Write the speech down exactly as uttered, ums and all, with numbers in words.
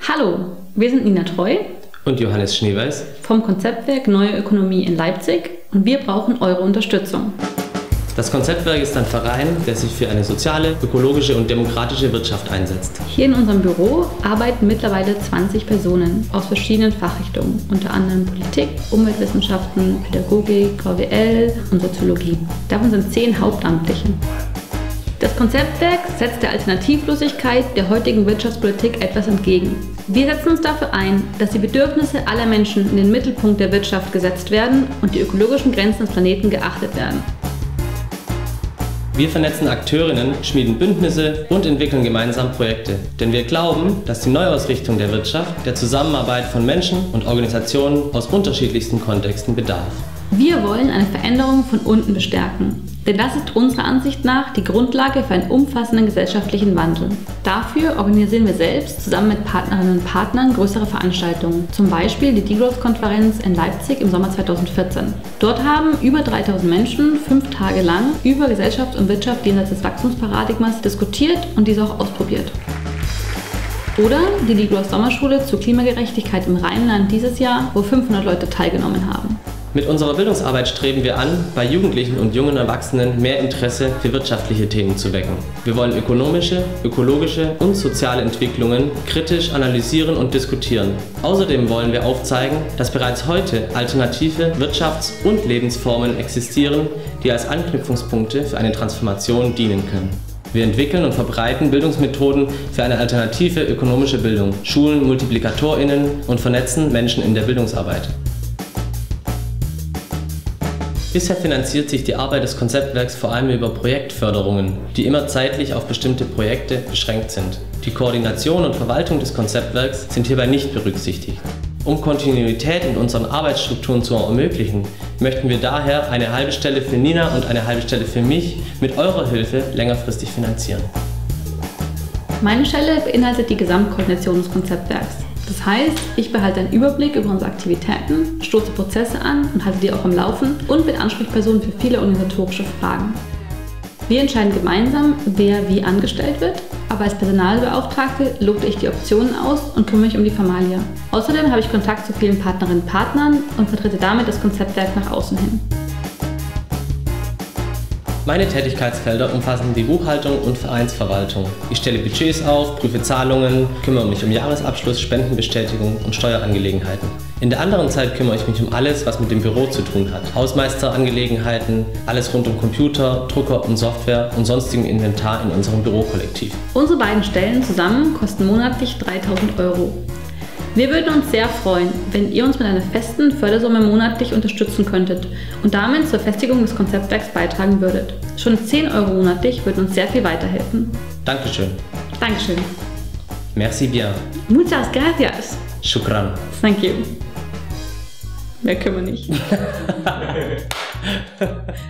Hallo, wir sind Nina Treu und Johannes Schneeweiß vom Konzeptwerk Neue Ökonomie in Leipzig und wir brauchen eure Unterstützung. Das Konzeptwerk ist ein Verein, der sich für eine soziale, ökologische und demokratische Wirtschaft einsetzt. Hier in unserem Büro arbeiten mittlerweile zwanzig Personen aus verschiedenen Fachrichtungen, unter anderem Politik, Umweltwissenschaften, Pädagogik, V W L und Soziologie. Davon sind zehn Hauptamtliche. Das Konzeptwerk setzt der Alternativlosigkeit der heutigen Wirtschaftspolitik etwas entgegen. Wir setzen uns dafür ein, dass die Bedürfnisse aller Menschen in den Mittelpunkt der Wirtschaft gesetzt werden und die ökologischen Grenzen des Planeten geachtet werden. Wir vernetzen Akteurinnen, schmieden Bündnisse und entwickeln gemeinsam Projekte. Denn wir glauben, dass die Neuausrichtung der Wirtschaft der Zusammenarbeit von Menschen und Organisationen aus unterschiedlichsten Kontexten bedarf. Wir wollen eine Veränderung von unten bestärken. Denn das ist unserer Ansicht nach die Grundlage für einen umfassenden gesellschaftlichen Wandel. Dafür organisieren wir selbst zusammen mit Partnerinnen und Partnern größere Veranstaltungen, zum Beispiel die Degrowth-Konferenz in Leipzig im Sommer zweitausendvierzehn. Dort haben über dreitausend Menschen fünf Tage lang über Gesellschaft und Wirtschaft jenseits des Wachstumsparadigmas diskutiert und diese auch ausprobiert. Oder die Degrowth-Sommerschule zur Klimagerechtigkeit im Rheinland dieses Jahr, wo fünfhundert Leute teilgenommen haben. Mit unserer Bildungsarbeit streben wir an, bei Jugendlichen und jungen Erwachsenen mehr Interesse für wirtschaftliche Themen zu wecken. Wir wollen ökonomische, ökologische und soziale Entwicklungen kritisch analysieren und diskutieren. Außerdem wollen wir aufzeigen, dass bereits heute alternative Wirtschafts- und Lebensformen existieren, die als Anknüpfungspunkte für eine Transformation dienen können. Wir entwickeln und verbreiten Bildungsmethoden für eine alternative ökonomische Bildung, schulen MultiplikatorInnen und vernetzen Menschen in der Bildungsarbeit. Bisher finanziert sich die Arbeit des Konzeptwerks vor allem über Projektförderungen, die immer zeitlich auf bestimmte Projekte beschränkt sind. Die Koordination und Verwaltung des Konzeptwerks sind hierbei nicht berücksichtigt. Um Kontinuität in unseren Arbeitsstrukturen zu ermöglichen, möchten wir daher eine halbe Stelle für Nina und eine halbe Stelle für mich mit eurer Hilfe längerfristig finanzieren. Meine Stelle beinhaltet die Gesamtkoordination des Konzeptwerks. Das heißt, ich behalte einen Überblick über unsere Aktivitäten, stoße Prozesse an und halte die auch am Laufen und bin Ansprechperson für viele organisatorische Fragen. Wir entscheiden gemeinsam, wer wie angestellt wird, aber als Personalbeauftragte lote ich die Optionen aus und kümmere mich um die Formalia. Außerdem habe ich Kontakt zu vielen Partnerinnen und Partnern und vertrete damit das Konzeptwerk nach außen hin. Meine Tätigkeitsfelder umfassen die Buchhaltung und Vereinsverwaltung. Ich stelle Budgets auf, prüfe Zahlungen, kümmere mich um Jahresabschluss, Spendenbestätigung und Steuerangelegenheiten. In der anderen Zeit kümmere ich mich um alles, was mit dem Büro zu tun hat. Hausmeisterangelegenheiten, alles rund um Computer, Drucker und Software und sonstigen Inventar in unserem Bürokollektiv. Unsere beiden Stellen zusammen kosten monatlich dreitausend Euro. Wir würden uns sehr freuen, wenn ihr uns mit einer festen Fördersumme monatlich unterstützen könntet und damit zur Festigung des Konzeptwerks beitragen würdet. Schon zehn Euro monatlich würden uns sehr viel weiterhelfen. Dankeschön. Dankeschön. Merci bien. Muchas gracias. Shukran. Thank you. Mehr können wir nicht.